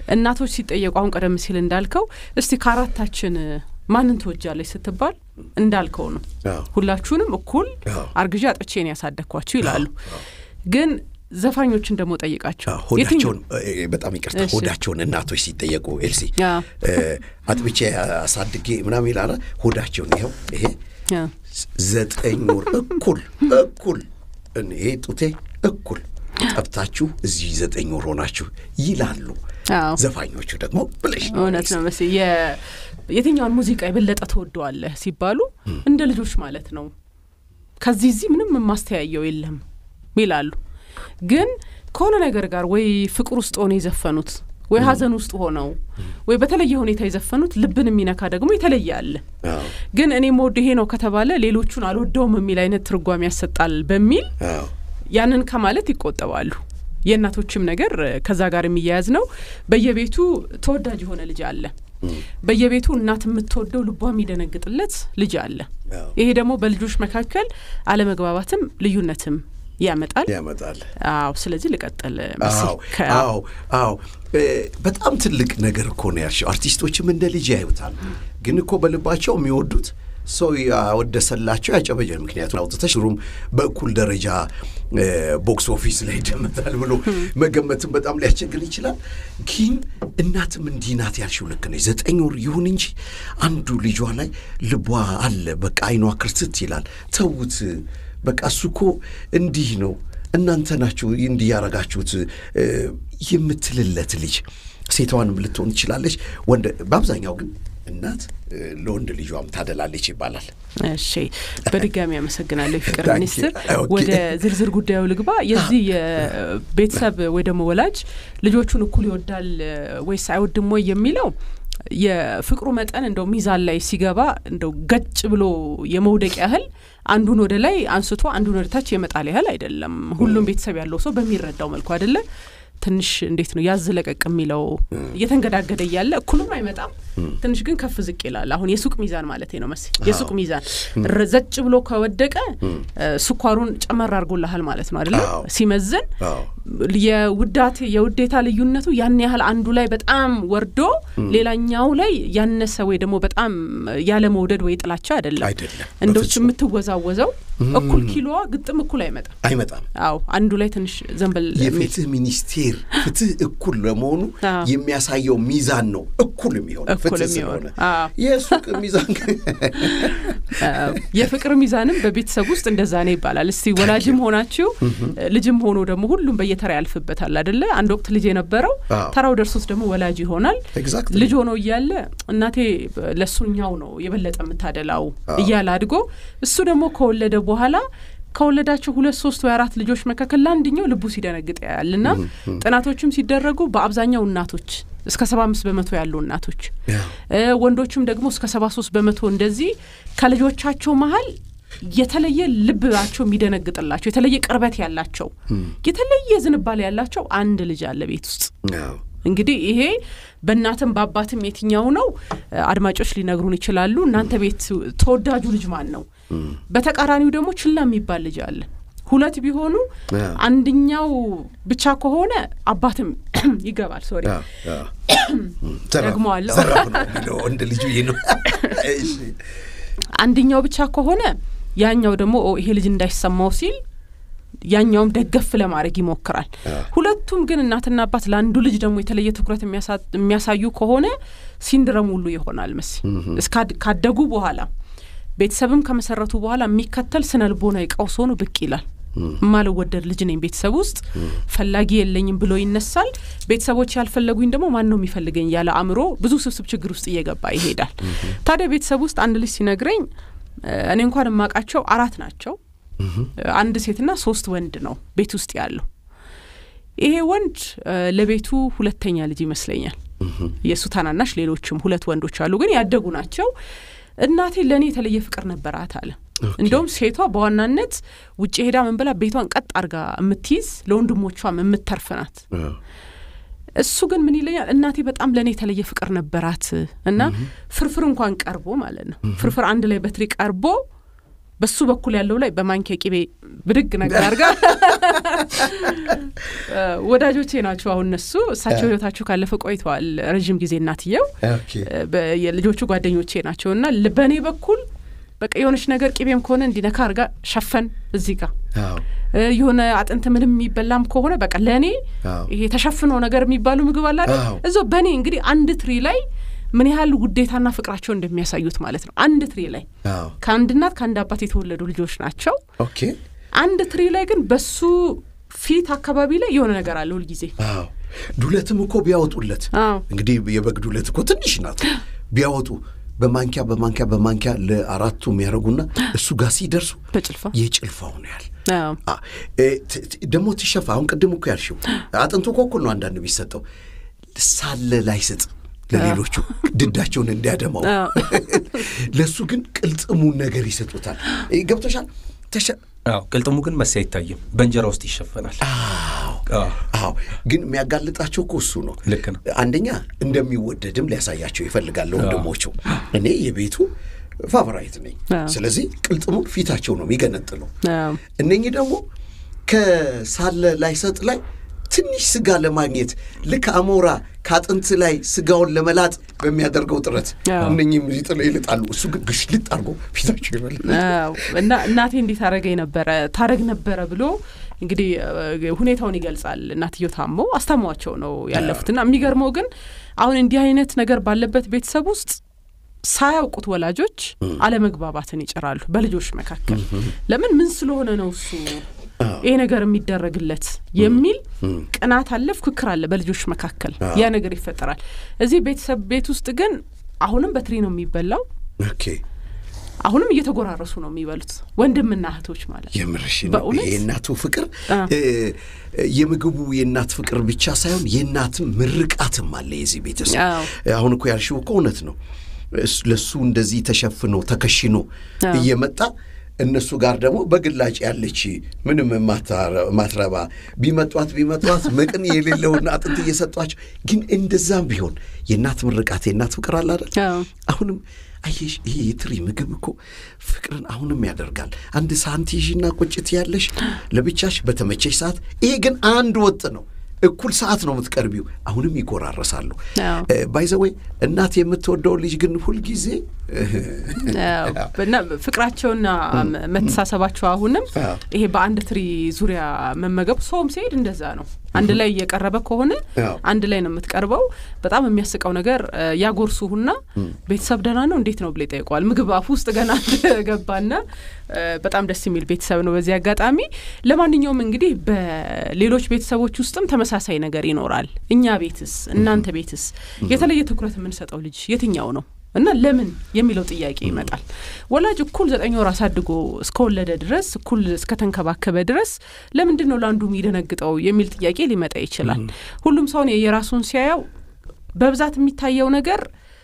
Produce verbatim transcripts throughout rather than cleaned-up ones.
እናቶች ሲጠየቁ አሁን ቀደም ሲል እንዳልከው እስቲ ካራታችን ማንን ተወጃለች ስትባል እንዳልከው ነው ሁላችሁንም እኩል አርግጃ አጥቼን ያሳደኳችሁ ይላሉ ግን ዘፋኞችን ደሞ ጠይቃቸው ሆዳቸውን በጣም ይቅርታ ሆዳቸውን እናቶች ሲጠየቁ ኤልሲ አጥብቼ አሳድጌ ምናምን ይላል ሆዳቸውን ይሄው ይሄ ዘጠኝ ወር እኩል እኩል እኔ ጡቴ እኩል ጠብታችሁ እዚህ ዘጠኝ ወር ሆናችሁ ይላሉ ዘፋኞቹ ደግሞ ብለሽ እውነት ነው መስ የየትኛውን ሙዚቃ ይበለጠ ተወደዋለህ ሲባሉ እንደ ልጆች ማለት ነው ከዚህ እዚህ ምንም ማስተያየው የለም ይላሉ ግን ከሆነ ነገር ጋር ወይ ፍቅር ውስጥ ሆነ ይዘፈኑት ወይ ሀዘን ውስጥ ሆነው ወይ በተለየ ሁኔታ ይዘፈኑት ልብን የሚነካ ደግሞ ይተለያል ግን እኔ ሞድ ይሄ ነው ከተባለ ሌሎቹን አልወደውም የሚል አይነት ትርጓሜ ያሰጣል በሚል ያንን ከማለት ይቆጠባሉ የእናቶችም ነገር ከዛ ጋር የሚያያዝ ነው በየቤቱ ተወዳጅ ሆነ ልጅ አለ በየቤቱ እናት የምትወደው ልቧ የሚደነግጥለት ልጅ አለ ይሄ ደግሞ በልጆች መካከል አለመግባባትም ልዩነትም ያመጣል ያመጣል አው ስለዚህ ልቀጥል መስክ አው አው በጣም ትልቅ ነገር እኮ ነው ያልሽው አርቲስቶችም እንደ ልጅ ያዩታል ግን እኮ በልባቸው የሚወዱት ሰው ያወደሰላቸው ያጨበጀ ምክንያቱም አውጥተሽ ሩም በእኩል ደረጃ ቦክስ ኦፊስ ላይ ደምታል ብሎ መገመትም በጣም ሊያስቸግር ይችላል ግን እናትም እንዲናት ያልሽው ልክ ነው ዘጠኝ ወር ይሁን እንጂ አንዱ ልጇ ላይ ልቧ አለ በቃ አይኗ ክርስት ይላል ተውት በቃ እሱኮ እንዲህ ነው እናንተ ናችሁ እንዲህ ያረጋችሁት የምትልለት ልጅ ሴቷንም ልትሆን ይችላልሽ ወንድ በአብዛኛው ግን እናት ለወንድ ልጇም ታደላለች ይባላል እሺ በድጋሚ አመሰግናለሁ ፍቅር ሚኒስትር ወደ ዝርዝር ጉዳዩ ልግባ የዚህ የቤተሰብ ወይ ደግሞ ወላጅ ልጆቹን እኩል ይወዳል ወይስ አይወድም ወይ የሚለው የፍቅሩ መጠን እንደው ሚዛን ላይ ሲገባ እንደው ገጭ ብሎ የመውደቅ ያህል አንዱን ወደ ላይ አንስቶ አንዱን ወደ ታች የመጣል ያህል አይደለም ሁሉም ቤተሰብ ያለው ሰው በሚረዳው መልኩ አይደለ ትንሽ እንዴት ነው ያዝለቀቅ የሚለው እየተንገዳገደ ያለ እኩልም አይመጣም ትንሽ ግን ከፍ ዝቅ ይላል አሁን የሱቅ ሚዛን ማለት ነው መስ የሱቅ ሚዛን ረዘጭ ብሎ ከወደቀ ስኳሩን ጨመር አርጎልሃል ማለት ነው አይደለ ሲመዘን የውዳት የውዴታ ልዩነቱ ያን ያህል አንዱ ላይ በጣም ወርዶ ሌላኛው ላይ ያነሰ ወይ ደግሞ በጣም ያለ መውደድ ወይ ጥላቻ አይደለም እንደውም የምትወዛወዘው እኩል ኪሎዋ ግጥም እኩል አይመጣም አይመጣም አው አንዱ ላይ ትንሽ ዘንበል የፍትህ ሚኒስቴር ፍትህ እኩል ለመሆኑ የሚያሳየው ሚዛን ነው እኩል የሚሆነው ፍትህ ስለሆነ የሱቅ ሚዛን የፍቅር ሚዛንም በቤተሰብ ውስጥ እንደዛ ነው ይባላል እስቲ ወላጅም ሆናችሁ ልጅም ሆኖ ደግሞ ሁሉም በየተራ ያልፍበታል አይደለ አንድ ወቅት ልጅ የነበረው ተራው ደርሶስ ደግሞ ወላጅ ይሆናል ልጅ ሆኖ ይያለ እናቴ ለሱኛው ነው የበለጠ የምታደላው ይያለ አድጎ እሱ ደግሞ ከወለደ በኋላ ከወለዳቸው ሁለት ሶስት ወይ አራት ልጆች መካከል አንደኛው ልቡ ሲደነግጥ ያያልና ጥናቶችም ሲደረጉ በአብዛኛው እናቶች እስከ ሰባ አምስት በመቶ ያሉ እናቶች ወንዶችም ደግሞ እስከ ሰባ ሶስት በመቶ እንደዚህ ከልጆቻቸው መሃል የተለየ ልባቸው የሚደነግጥላቸው የተለየ ቅርበት ያላቸው የተለየ ዝንባሌ ያላቸው አንድ ልጅ አለ ቤት ውስጥ እንግዲህ ይሄ በእናትም በአባትም የትኛው ነው አድማጮች ሊነግሩን ይችላሉ እናንተ ቤት ተወዳጁ ልጅ ማን ነው በተቃራኒው ደግሞ ችላ የሚባል ልጅ አለ ሁለት ቢሆኑ አንደኛው ብቻ ከሆነ አባትም ይገባል ሶሪ ደግሞ አለ ነው እንደ ልጅ ይሄ ነው እሺ አንደኛው ብቻ ከሆነ ያኛው ደግሞ ይሄ ልጅ እንዳይሰማው ሲል ያኛውም ደገፍ ለማድረግ ይሞክራል ሁለቱም ግን እናትና አባት ለአንዱ ልጅ ደግሞ የተለየ ትኩረት የሚያሳዩ ከሆነ ሲንድረም ሁሉ ይሆናል መስ እስካድ ካደጉ በኋላ ቤተሰብም ከመሰረቱ በኋላ የሚከተል ስነልቦና ይቀውስ ሆኖ ብቅ ይላል ማለ ወደድ ልጅ ነኝ ቤተሰብ ውስጥ ፈላጊ የለኝም ብሎ ይነሳል ቤተሰቦች ያልፈለጉኝ ደግሞ ማን ነው የሚፈልገኝ ያለ አምሮ ብዙ ስብስብ ችግር ውስጥ እየገባ ይሄዳል ታዲያ ቤተሰብ ውስጥ አንድ ልጅ ሲነግረኝ እኔ እንኳን ማቃቸው አራት ናቸው አንድ ሴትና ሶስት ወንድ ነው ቤት ውስጥ ያለው ይሄ ወንድ ለቤቱ ሁለተኛ ልጅ ይመስለኛል የሱታናናሽ ሌሎችም ሁለት ወንዶች አሉ ግን ያደጉ ናቸው እናቴ ለኔ የተለየ ፍቅር ነበራት አለ እንደውም ሴቷ በዋናነት ውጪ ሄዳ መንበላ ቤቷን ቀጥ አርጋ እምትይዝ ለወንድሞቿም እምትተርፈናት እሱ ግን ምን ይለኛል እናቴ በጣም ለኔ የተለየ ፍቅር ነበራት እና ፍርፍር እንኳን ቀርቦ ማለት ነው ፍርፍር አንድ ላይ በትሪ ቀርቦ በሱ በኩል ያለው ላይ በማንኪያ ቂቤ ብድግ ነገር አርጋ ወዳጆቼ ናቸው አሁን እነሱ እሳቸው ህይወታቸው ካለፈ ቆይተዋል ረጅም ጊዜ እናትየው የልጆቹ ጓደኞቼ ናቸውና በኔ በኩል በቃ የሆነች ነገር ቂቤም ከሆነ እንዲነካ አርጋ ሸፈን እዚህ ጋር አዎ የሆነ አጥንት ምንም የሚበላም ከሆነ በቃ ለኔ ይሄ ተሸፍኖ ነገር የሚባሉ ምግብ አለ አይደል እዛው በኔ እንግዲህ አንድ ትሪ ላይ ምን ያህል ውዴታና ፍቅራቸው እንደሚያሳዩት ማለት ነው አንድ ትሪ ላይ አዎ ከአንድ እናት ከአንድ አባት የተወለዱ ልጆች ናቸው ኦኬ አንድ ትሪ ላይ ግን በሱ ፊት አካባቢ ላይ የሆነ ነገር አለ ሁሉ ጊዜ አዎ ዱለትም እኮ ቢያወጡለት እንግዲህ የበግ ዱለት እኮ ትንሽ ናት ቢያወጡ በማንኪያ በማንኪያ በማንኪያ ለአራቱ የሚያረጉና እሱ ጋር ሲደርሱ በጭልፋ የጭልፋው ነው ያል አዎ ደሞ ተሸፋ አሁን ቀደም እኮ ያልሽው አጥንቱ እኮ ነው አንዳንድ ቢሰጠው ሳለ ላይሰጥ ለሌሎቹ ድዳቸውን እንዲያደማው ለሱ ግን ቅልጥሙ ነገር ይሰጡታል ገብቶሻል ተሸ አዎ ቅልጥሙ ግን መሳይ ይታየም በእንጀራ ውስጥ ይሸፈናል አዎ አዎ ግን የሚያጋልጣቸው እኮ እሱ ነው ልክ ነው አንደኛ እንደሚወደድም ሊያሳያቸው ይፈልጋል ወንድሞቹ እኔ የቤቱ ፋቮራይት ነኝ ስለዚህ ቅልጥሙ ፊታቸው ነው የሚገነጥለው እነኚህ ደግሞ ከሳለ ላይሰጥ ላይ ትንሽ ስጋ ለማግኘት ልክ አሞራ ካጥንት ላይ ስጋውን ለመላጥ በሚያደርገው ጥረት እነኚህም ይጥሉ ይልጣሉ እሱ ግን ግሽልጥ አርጎ ፊታቸው ይበላል አዎ እና እናቴ እንዴት አረገኝ ነበር ታረግ ነበር ብሎ እንግዲህ ሁኔታውን ይገልጻል እናትየው ታሞ አስተማዋቸው ነው ያለፉትና የሚገርመው ግን አሁን እንዲህ አይነት ነገር ባለበት ቤተሰብ ውስጥ ሳያውቁት ወላጆች አለመግባባትን ይጭራሉ በልጆች መካከል ለምን ምን ስለሆነ ነው እሱ ይሄ ነገር የሚደረግለት የሚል ቅናት አለ ፍክክር አለ በልጆች መካከል ያ ነገር ይፈጠራል እዚህ ቤተሰብ ቤት ውስጥ ግን አሁንም በትሪ ነው የሚበላው ኦኬ አሁንም እየተጎራረሱ ነው የሚበሉት ወንድምና እህቶች ማለት የምርሽ ነው የእናቱ ፍቅር የምግቡ የእናት ፍቅር ብቻ ሳይሆን የእናትም ምርቃትም አለ የዚህ ቤተሰብ አሁን እኮ ያልሽው እኮ እውነት ነው ለሱ እንደዚህ ተሸፍኖ ተከሽኖ እየመጣ እነሱ ጋር ደግሞ በግላጭ ያለች ምንም ማትረባ ቢመጧት ቢመጧት መቅን የሌለውና አጥንት እየሰጧቸው ግን እንደዛም ቢሆን የእናት ምርቃት የእናት ፍቅር አለ አይደል አሁንም አይሽ ይሄ የትሪ ምግብ እኮ ፍቅርን አሁንም ያደርጋል አንድ ሳንቲጂና ቁጭት ያለሽ ለብቻሽ በተመቸሽ ሰዓት ይሄ ግን አንድ ወጥ ነው እኩል ሰዓት ነው የምትቀርቢው አሁንም ይቆራረሳሉ ባይ ዘ ወይ እናት የምትወደው ልጅ ግን ሁሉ ጊዜ እና ፍቅራቸውና መተሳሰባቸው አሁንም ይሄ በአንድ ትሪ ዙሪያ መመገብ ሶም ሲሄድ እንደዛ ነው አንድ ላይ የቀረበ ከሆነ አንድ ላይ ነው የምትቀርበው በጣም የሚያስቀው ነገር ያጎርሱሁና ቤተሰብ ደና ነው እንዴት ነው ብለ ይጠይቋል ምግብ አፍ ውስጥ ገና ገባና በጣም ደስ የሚል ቤተሰብ ነው በዚህ አጋጣሚ ለማንኛውም እንግዲህ በሌሎች ቤተሰቦች ውስጥም ተመሳሳይ ነገር ይኖራል እኛ ቤትስ እናንተ ቤትስ የተለየ ትኩረት የምንሰጠው ልጅ የትኛው ነው እና ለምን የሚለው ጥያቄ ይመጣል ወላጅ እኩል ዘጠኝ ወር አሳድጎ እስከወለደ ድረስ እኩል እስከተንከባከበ ድረስ ለምንድን ነው ላንዱ የሚደነግጠው የሚል ጥያቄ ሊመጣ ይችላል ሁሉም ሰው ነው የራሱን ሲያየው በብዛት የሚታየው ነገር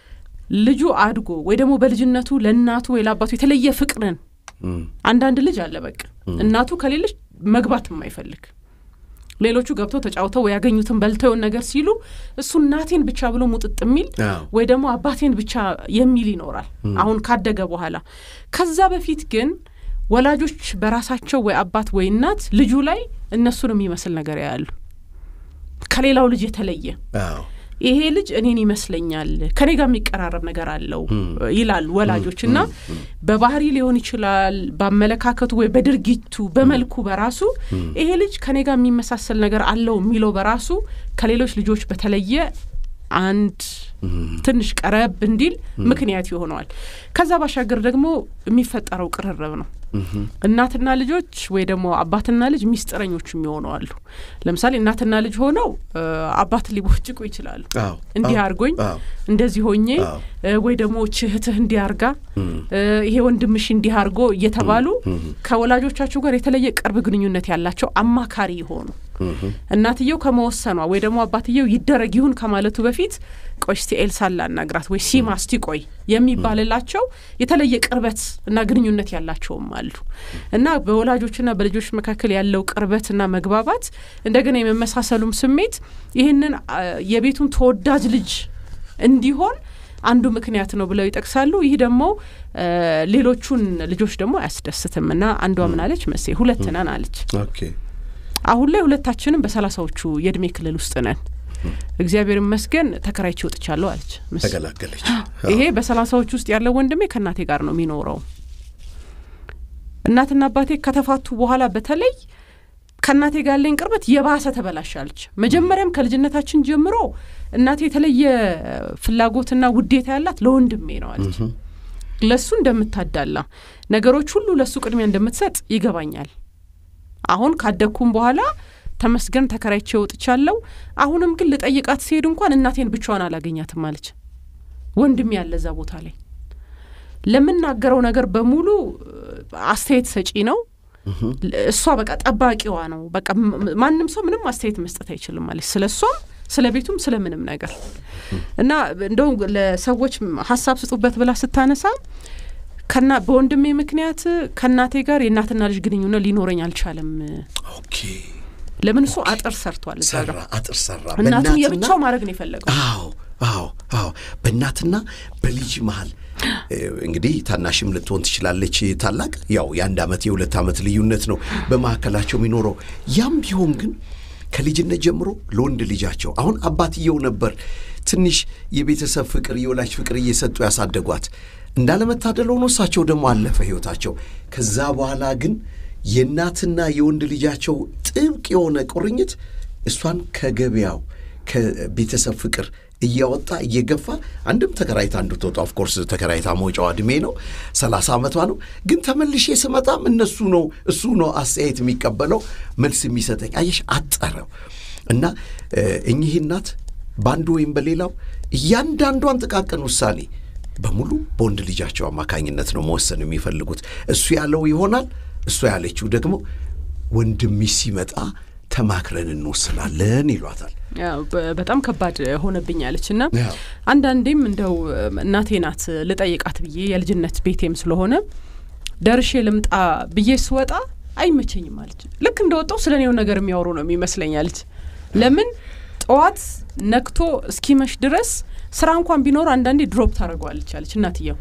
ልጁ አድጎ ወይ ደግሞ በልጅነቱ ለእናቱ ወይ ለአባቱ የተለየ ፍቅርን አንዳንድ ልጅ አለ በቃ እናቱ ከሌለች መግባት የማይፈልግ ሌሎቹ ገብተው ተጫውተው ያገኙትን በልተው ነገር ሲሉ እሱ እናቴን ብቻ ብሎ ሙጥጥ የሚል ወይ ደግሞ አባቴን ብቻ የሚል ይኖራል አሁን ካደገ በኋላ ከዛ በፊት ግን ወላጆች በራሳቸው ወይ አባት ወይ እናት ልጁ ላይ እነሱን የሚመስል ነገር ያያሉ ከሌላው ልጅ የተለየ አዎ ይሄ ልጅ እኔን ይመስለኛል ከኔ ጋር የሚቀራረብ ነገር አለው ይላል ወላጆችና በባህሪ ሊሆን ይችላል በአመለካከቱ ወይ በድርጊቱ በመልኩ በራሱ ይሄ ልጅ ከኔ ጋር የሚመሳሰል ነገር አለው የሚለው በራሱ ከሌሎች ልጆች በተለየ አንድ ትንሽ ቀረብ እንዲል ምክንያት ይሆናል ከዛ ባሻገር ደግሞ የሚፈጠረው ቅርርብ ነው እናትና ልጆች ወይ ደግሞ አባትና ልጅ ሚስጥረኞች የሚሆናሉ ለምሳሌ እናትና ልጅ ሆነው አባት ሊቦጭቁ ይችላሉ እንዲህ አርጎኝ እንደዚህ ሆኜ ወይ ደግሞ ችህትህ እንዲህ አርጋ ይሄ ወንድምሽ እንዲህ አርጎ እየተባሉ ከወላጆቻቸው ጋር የተለየ ቅርብ ግንኙነት ያላቸው አማካሪ ይሆኑ እናትየው ከመወሰኗ ወይ ደግሞ አባትየው ይደረግ ይሁን ከማለቱ በፊት ቆይስቲ ኤልሳላ እናግራት ወይ ሲማስቲ ቆይ የሚባልላቸው የተለየ ቅርበት እና ግንኙነት ያላቸውም አሉ እና በወላጆችና በልጆች መካከል ያለው ቅርበትና መግባባት እንደገና የመመሳሰሉም ስሜት ይሄንን የቤቱን ተወዳጅ ልጅ እንዲሆን አንዱ ምክንያት ነው ብለው ይጠቅሳሉ ይሄ ደግሞ ሌሎቹን ልጆች ደግሞ አያስደስትምና አንዷ ምን አለች መሴ ሁለት ነን አለች ኦኬ አሁን ላይ ሁለታችንም በሰላሳዎቹ የእድሜ ክልል ውስጥ ነን እግዚአብሔር ይመስገን ተከራይቼ ወጥቻለሁ አለች ተገላገለች ይሄ በሰላሳዎቹ ውስጥ ያለው ወንድሜ ከናቴ ጋር ነው የሚኖረው እናትና አባቴ ከተፋቱ በኋላ በተለይ ከናቴ ጋር ለኝ ቅርበት የባሰ ተበላሻለች መጀመሪያም ከልጅነታችን ጀምሮ እናቴ የተለየ ፍላጎትና ውዴታ ያላት ለወንድሜ ነው አለች ለሱ እንደምታዳላ ነገሮች ሁሉ ለሱ ቅድሚያ እንደምትሰጥ ይገባኛል አሁን ካደኩም በኋላ ተመስገን ተከራይቼ ወጥቻለሁ አሁንም ግን ለጠይቃት ሲሄድ እንኳን እናቴን ብቻዋን አላገኛትም አለች ወንድሜ ያለዛ ቦታ ላይ ለምናገረው ነገር በሙሉ አስተያየት ሰጪ ነው እሷ በቃ ጠባቂዋ ነው በቃ ማንንም ሰው ምንም አስተያየት መስጠት አይችልም ማለት ስለሷም ስለቤቱም ስለምንም ነገር እና እንደው ለሰዎች ሐሳብ ስጡበት ብላ ስታነሳ ከና በወንድሜ ምክንያት ከናቴ ጋር የእናትና ልጅ ግንኙነት ሊኖረኝ አልቻለም ኦኬ ለምን እሱ አጥር ሰርቷል ሰራ አጥር ሰራ እናቱ የብቻው ማድረግ ነው የፈለገው አዎ አዎ አዎ በእናትና በልጅ መሃል እንግዲህ ታናሽም ልትሆን ትችላለች ታላቅ ያው የአንድ አመት የሁለት አመት ልዩነት ነው በማከላቸው የሚኖረው ያም ቢሆን ግን ከልጅነት ጀምሮ ለወንድ ልጃቸው አሁን አባትየው ነበር ትንሽ የቤተሰብ ፍቅር የወላጅ ፍቅር እየሰጡ ያሳደጓት እንዳለመታደል ሆኖ እሳቸው ደግሞ አለፈ ህይወታቸው ከዛ በኋላ ግን የእናትና የወንድ ልጃቸው ጥብቅ የሆነ ቁርኝት እሷን ከገበያው ከቤተሰብ ፍቅር እያወጣ እየገፋ አንድም ተከራይታ እንድትወጣ ኦፍ ኮርስ ተከራይታ ሞጫው እድሜ ነው ሰላሳ አመቷ ነው ግን ተመልሼ ስመጣም እነሱ ነው እሱ ነው አስተያየት የሚቀበለው መልስ የሚሰጠኝ አየሽ አጠረው እና እኚህ እናት ባንዱ ወይም በሌላው እያንዳንዷን ጥቃቅን ውሳኔ በሙሉ በወንድ ልጃቸው አማካኝነት ነው መወሰን የሚፈልጉት እሱ ያለው ይሆናል እሱ ያለችው ደግሞ ወንድም ሲመጣ ተማክረን እንወስናለን ይሏታል ያው በጣም ከባድ ሆነብኛለችና አንድ አንዴም እንደው እናቴ ናት ለጠይቃት ብዬ የልጅነት ቤቴም ስለሆነ ደርሼ ልምጣ ብዬ ስወጣ አይመቸኝም ማለት ልክ እንደወጣው ስለኔው ነገር የሚያወሩ ነው የሚመስለኛልች ለምን ጧት ነክቶ እስኪመሽ ድረስ ስራ እንኳን ቢኖር አንድ አንዴ ድሮፕ ታረጋለች አለች እናትየው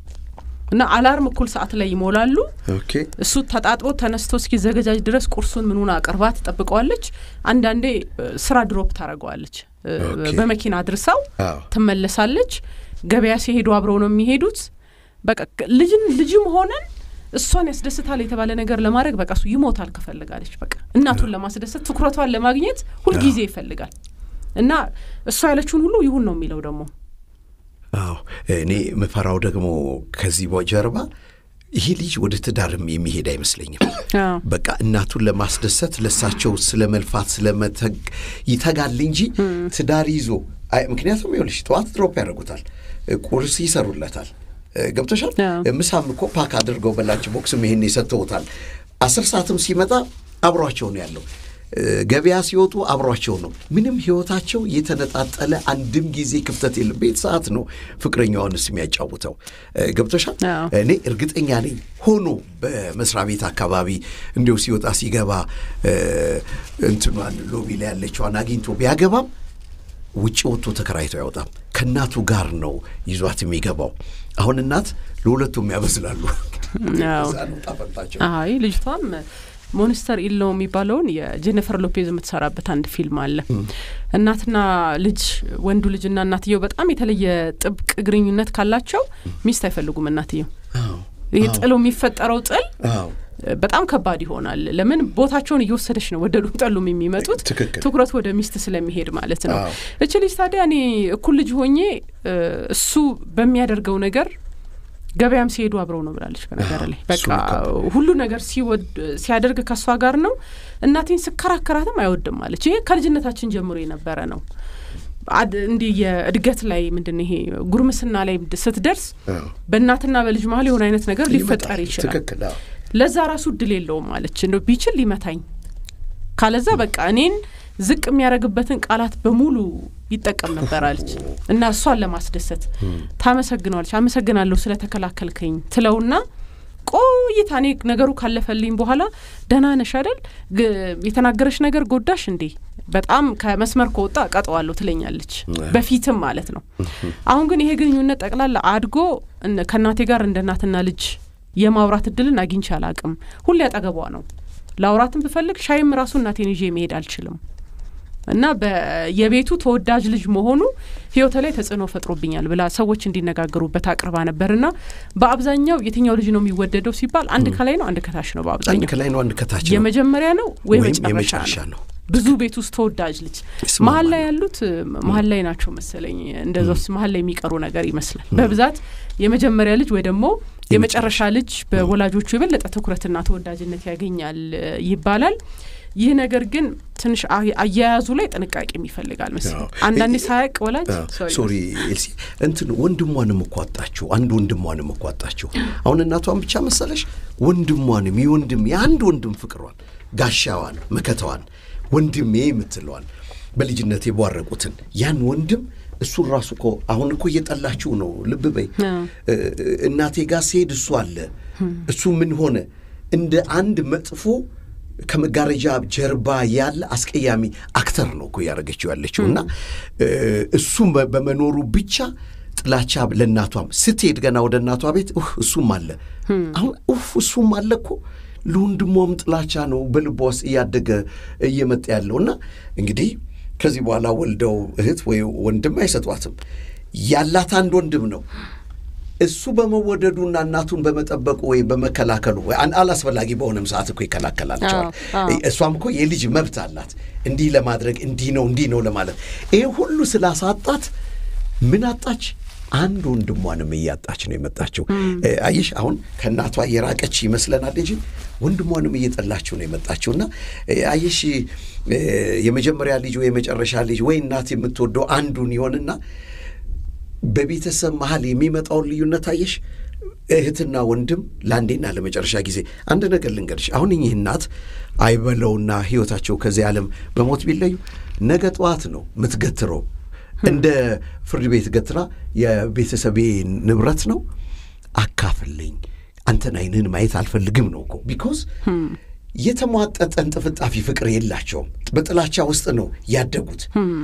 እና አላርም እኩል ሰዓት ላይ ይሞላሉ ኦኬ እሱ ተጣጥቦ ተነስቶ እስኪ ዘገጃጅ ድረስ ቁርሱን ምኑን አቀርባት ተጠብቀዋለች አንድ አንዴ ስራ ድሮፕ ታረጋለች በመኪና አድርሳው ትመለሳለች ገበያ ሲሄዱ አብረው ነው የሚሄዱት በቃ ልጅን ልጅም ሆነን እሷን ያስደስታል የተባለ ነገር ለማድረግ በቃ እሱ ይሞታል ከፈልጋለች በቃ እናቱን ለማስደሰት ትኩረቷን ለማግኘት ሁሉ ጊዜ ይፈልጋል እና እሷ ያለችውን ሁሉ ይሁን ነው የሚለው ደግሞ አዎ እኔ መፈራው ደግሞ ከዚህ በጀርባ ይሄ ልጅ ወደ ትዳርም የሚሄድ አይመስለኝም በቃ እናቱን ለማስደሰት ለሳቸው ስለመልፋት ስለመተግ ይተጋል እንጂ ትዳር ይዞ ምክንያቱም ይኸውልሽ ጧት ድሮፕ ያደርጉታል ቁርስ ይሰሩለታል ገብተሻል ምሳም እኮ ፓክ አድርገው በላንች ቦክስም ይሄን ይሰጥተውታል አስር ሰዓትም ሲመጣ አብሯቸው ነው ያለው ገበያ ሲወጡ አብሯቸው ነው ምንም ህይወታቸው የተነጣጠለ አንድም ጊዜ ክፍተት የለም ቤት ሰዓት ነው ፍቅረኛውንስ የሚያጫውተው ገብተሻል እኔ እርግጠኛ ነኝ ሆኖ በመስሪያ ቤት አካባቢ እንደው ሲወጣ ሲገባ እንትኗን ሎቢ ላይ ያለችዋን አግኝቶ ቢያገባም ውጪ ወጥቶ ተከራይቶ ያወጣም ከናቱ ጋር ነው ይዟት የሚገባው አሁን እናት ለሁለቱም ያበስላሉ አይ ልጅቷም ሞንስተር ኢል ነው የሚባለውን የጄኒፈር ሎፔዝ የምትሰራበት አንድ ፊልም አለ እናትና ልጅ ወንዱ ልጅና እናትየው በጣም የተለየ ጥብቅ ግንኙነት ካላቸው ሚስት አይፈልጉም እናትየው ይሄ ጥሎ የሚፈጠረው ጥል በጣም ከባድ ይሆናል ለምን ቦታቸውን እየወሰደች ነው ወደ ሉጣሉም የሚመጡት ትኩረት ወደ ሚስት ስለሚሄድ ማለት ነው እቺ ልጅ ታዲያ እኔ እኩል ልጅ ሆኜ እሱ በሚያደርገው ነገር ገበያም ሲሄዱ አብረው ነው ብላለች በነገር ላይ በቃ ሁሉ ነገር ሲወድ ሲያደርግ ከሷ ጋር ነው እናቴን ስከራከራትም አይወድም ማለት ይሄ ከልጅነታችን ጀምሮ የነበረ ነው እንዲ የእድገት ላይ ምንድነው ይሄ ጉርምስና ላይ ስትደርስ በእናትና በልጅ መሃል የሆነ አይነት ነገር ሊፈጠር ይችላል ለዛ ራሱ ድል የለውም ማለት ነው ቢችል ሊመታኝ ካለዛ በቃ እኔን ዝቅ የሚያረግበትን ቃላት በሙሉ ይጠቀም ነበር አለች እና እሷን ለማስደሰት ታመሰግናለች አመሰግናለሁ ስለተከላከልከኝ ትለውና ቆይታ እኔ ነገሩ ካለፈልኝ በኋላ ደህና ነሽ አይደል የተናገረሽ ነገር ጎዳሽ እንዴ በጣም ከመስመር ከወጣ ቀጣዋለሁ ትለኛለች በፊትም ማለት ነው አሁን ግን ይሄ ግንኙነት ጠቅላላ አድጎ ከናቴ ጋር እንደናትና ልጅ የማውራት እድልን አግኝቻ አላቅም ሁሉ ያጠገቧ ነው ላውራትም በፈልግ ሻይም ራሱ እናቴን ይዤ መሄድ አልችልም እና በየቤቱ ተወዳጅ ልጅ መሆኑ ህይወት ላይ ተጽዕኖ ፈጥሮብኛል ብላ ሰዎች እንዲነጋገሩበት አቅርባ ነበርና በአብዛኛው የትኛው ልጅ ነው የሚወደደው ሲባል አንድ ከላይ ነው አንድ ከታች ነው በአብዛኛው አንድ ከላይ ነው አንድ ከታች ነው የመጀመሪያ ነው ወይ መጨረሻ ነው ብዙ ቤት ውስጥ ተወዳጅ ልጅ መሀል ላይ ያሉት መሀል ላይ ናቸው መሰለኝ እንደዛስ መሀል ላይ የሚቀሩ ነገር ይመስላል በብዛት የመጀመሪያ ልጅ ወይ ደግሞ የመጨረሻ ልጅ በወላጆቹ የበለጠ ትኩረትና ተወዳጅነት ያገኛል ይባላል ይህ ነገር ግን ትንሽ አያያዙ ላይ ጥንቃቄ የሚፈልጋል መሰለኝ አንዳንዴ ሳያቅ ወላጅ ሶሪ ኤልሲ እንትን ወንድሟንም እቋጣቸው አንድ ወንድሟንም እቋጣቸው አሁን እናቷን ብቻ መሰለሽ ወንድሟንም ይወንድም ያንድ ወንድም ፍቅሯን ጋሻዋን መከታዋን ወንድሜ የምትለዋል በልጅነቴ ባረቁትን ያን ወንድም እሱ ራሱ እኮ አሁን እኮ እየጠላችሁ ነው ልብ በይ እናቴ ጋር ሲሄድ እሱ አለ እሱ ምን ሆነ እንደ አንድ መጥፎ ከመጋረጃ ጀርባ ያለ አስቀያሚ አክተር ነው እኮ ያረጋችው ያለችውና እሱም በመኖሩ ብቻ ጥላቻ ለናቷም ስትሄድ ገና ወደ እናቷ ቤት እሱም አለ አሁን እሱም አለ እኮ ለወንድሟም ጥላቻ ነው በልቧስ ያደገ እየመጣ ያለውና እንግዲህ ከዚህ በኋላ ወልደው እህት ወይ ወንድም አይሰጧትም ያላት አንድ ወንድም ነው እሱ በመወደዱና እናቱን በመጠበቁ ወይ በመከላከሉ ወይ አላስፈላጊ በሆነም ሰዓት እኮ ይከላከላልቻል እሷም እኮ የልጅ መብት አላት እንዲህ ለማድረግ እንዲህ ነው እንዲህ ነው ለማለት ይሄ ሁሉ ስላሳጣት ምን አጣች አንድ ወንድሟንም እያጣች ነው የመጣችው አይሽ አሁን ከናቷ የራቀች ይመስለናል እንጂ ወንድሟንም እየጠላችው ነው የመጣችውና አይሽ የመጀመሪያ ልጅ ወይ የመጨረሻ ልጅ ወይ እናት የምትወደው አንዱን ይሆንና በቤተሰብ መሃል የሚመጣው ልዩነት አይሽ እህትና ወንድም ላንዴና ለመጨረሻ ጊዜ አንድ ነገር ልንገርሽ አሁን እኚህ እናት አይበለውና ህይወታቸው ከዚህ ዓለም በሞት ቢለዩ ነገ ጧት ነው ምትገትረው እንደ ፍርድ ቤት ገትራ የቤተሰቤ ንብረት ነው አካፍልኝ አንተን አይነን ማየት አልፈልግም ነው እኮ because የተሟጠጠን ጥፍጣፊ ፍቅር የላቸውም በጥላቻ ውስጥ ነው ያደጉት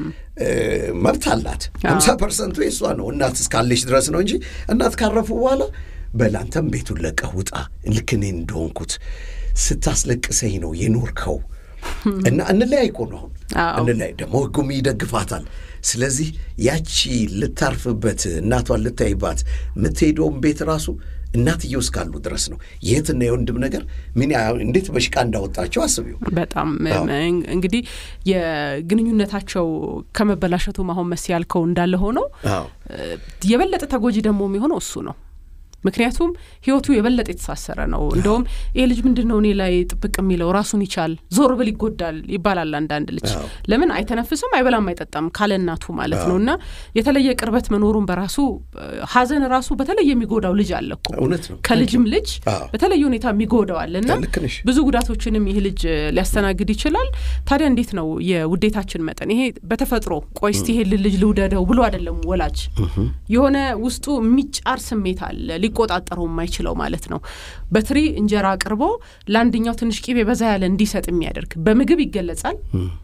መብት አላት ሃምሳ ፐርሰንት የሷ ነው እናት እስካለች ድረስ ነው እንጂ እናት ካረፉ በኋላ በላንተም ቤቱን ለቀህ ውጣ ልክ እኔ እንደሆንኩት ስታስለቅሰኝ ነው የኖርከው እና እንለያይ እኮ ነው እንለያይ ደግሞ ህጉም ይደግፋታል ስለዚህ ያቺ ልታርፍበት እናቷን ልታይባት ምትሄዶም ቤት ራሱ እናትየው እስካሉ ድረስ ነው የትና የወንድም ነገር ምን እንዴት በሽቃ እንዳወጣቸው አስቢው በጣም እንግዲህ የግንኙነታቸው ከመበላሸቱ ማሆን መስያልከው እንዳለ ሆኖ የበለጠ ተጎጂ ደግሞ የሚሆነው እሱ ነው ምክንያቱም ህይወቱ የበለጠ የተሳሰረ ነው እንደውም ይሄ ልጅ ምንድነው እኔ ላይ ጥብቅ የሚለው ራሱን ይቻል ዞር ብል ይጎዳል ይባላል አንዳንድ ልጅ ለምን አይተነፍስም አይበላም አይጠጣም ካለናቱ ማለት ነውና የተለየ ቅርበት መኖሩን በራሱ ሐዘን ራሱ በተለየ የሚጎዳው ልጅ አለኮ ከልጅም ልጅ በተለየ ሁኔታ የሚጎዳው አለና ብዙ ጉዳቶችንም ይሄ ልጅ ሊያስተናግድ ይችላል ታዲያ እንዴት ነው የውዴታችን መጠን ይሄ በተፈጥሮ ቆይስቲ ይሄ ልጅ ልውደደው ብሎ አይደለም ወላጅ የሆነ ውስጡ የሚጫር ስሜት አለ ሊቆጣጣረው የማይችለው ማለት ነው በትሪ እንጀራ አቅርቦ ላንድኛው ትንሽ ቂቤ በዛ ያለ እንዲሰጥ የሚያደርግ በምግብ ይገለጻል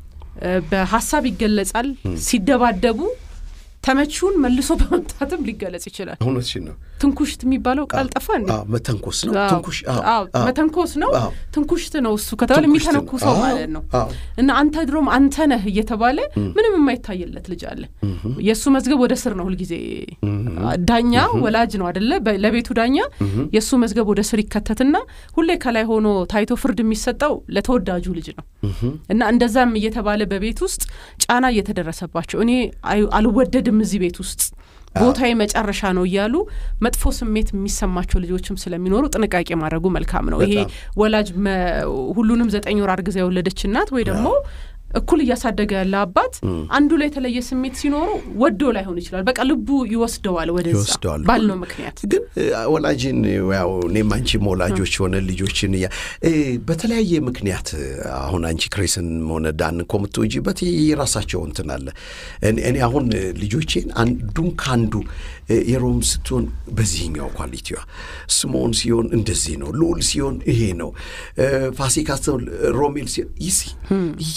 በሐሳብ ይገለጻል ሲደባደቡ ተመቹን መልሶ በመምጣትም ሊገለጽ ይችላል አሁንስ ነው ትንኩሽት የሚባለው ቃል ጠፋ እንዴ አዎ መተንኮስ ነው ትንኩሽ አዎ መተንኮስ ነው ትንኩሽት ነው እሱ ከተባለ የሚተነኩሰው ማለት ነው እና አንተ ድሮም አንተ ነህ እየተባለ ምንም የማይታየለት ልጅ አለ የሱ መዝገብ ወደ ስር ነው ሁሉ ጊዜ ዳኛ ወላጅ ነው አይደለ ለቤቱ ዳኛ የሱ መዝገብ ወደ ስር ይከተትና ሁሌ ከላይ ሆኖ ታይቶ ፍርድ የሚሰጠው ለተወዳጁ ልጅ ነው እና እንደዛም እየተባለ በቤት ውስጥ ጫና እየተደረሰባቸው እኔ አልወደድም እዚህ ቤት ውስጥ ቦታዬ መጨረሻ ነው ይያሉ መጥፎ ስሜት የሚሰማቸው ልጆችም ስለሚኖሩ ጥንቃቄ ማድረጉ መልካም ነው ይሄ ወላጅ ሁሉንም ዘጠኝ ወር አርግዛ የወለደች እናት ወይ ደግሞ እኩል ያሳደገ ያለ አባት አንዱ ላይ ተለየ ስሜት ሲኖሩ ወዶ ላይ ሆነ ይችላል በቃ ልቡ ይወስደዋል ወደዛ ባልነው ምክንያት ግን ወላጅን ያው ነማንቺ ሞላጆች ሆነ ልጆችን ያ በተለያየ ምክንያት አሁን አንቺ ክሬስን ሆነ ዳን ኮምቶጂበት ይራሳቸው እንትን አለ እኔ አሁን ልጆቼን አንዱን ካንዱ የሮም ስትሆን በዚህኛው ኳሊቲዋ ስሞን ሲሆን እንደዚህ ነው ሉል ሲሆን ይሄ ነው ፋሲካ ሮሜል ሲሆን ይሲ ይራሳ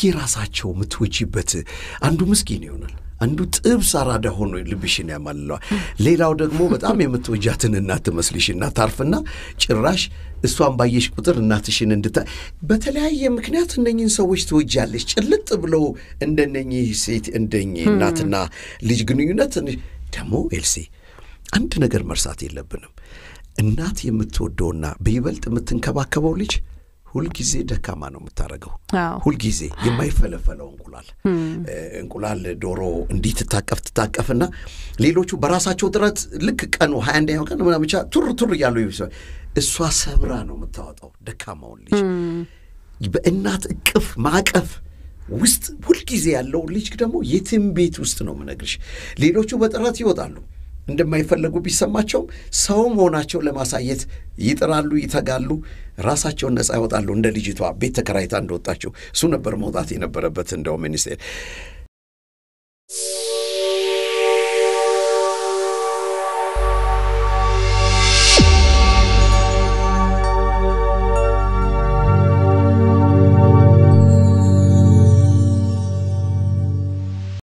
ለራሳቸው ምትወጂበት አንዱ ምስኪን ይሆናል አንዱ ጥብስ አራዳ ሆኖ ልብሽን ያማልለዋል ሌላው ደግሞ በጣም የምትወጃትን እናት መስልሽና ታርፍና ጭራሽ እሷን ባየሽ ቁጥር እናትሽን እንድታ በተለያየ ምክንያት እነኚህን ሰዎች ትወጃለሽ ጭልጥ ብለው እንደነኚህ ሴት እንደኚህ እናትና ልጅ ግንኙነት ደግሞ ኤልሲ አንድ ነገር መርሳት የለብንም እናት የምትወደውና በይበልጥ የምትንከባከበው ልጅ ሁል ጊዜ ደካማ ነው የምታረገው ሁል ጊዜ የማይፈለፈለው እንቁላል እንቁላል ዶሮ እንዲት ተታቀፍ ተታቀፍና ሌሎቹ በራሳቸው ጥረት ልክ ቀኑ ሃያ አንደኛው ቀን ምናምን ብቻ ቱር ቱር ያለው ይብሰ እሷ ሰብራ ነው የምታወጣው ደካማው ልጅ በእናት እቅፍ ማቀፍ ውስጥ ሁል ጊዜ ያለው ልጅ ደግሞ የትም ቤት ውስጥ ነው ምነግርሽ ሌሎቹ በጥረት ይወጣሉ እንደማይፈልጉ ቢሰማቸው ሰው መሆናቸው ለማሳየት ይጥራሉ ይተጋሉ ራሳቸውን ነፃ ያወጣሉ እንደ ልጅቷ ቤት ተከራይታ እንደወጣቸው እሱ ነበር መውጣት የነበረበት እንደው ሚኒስቴር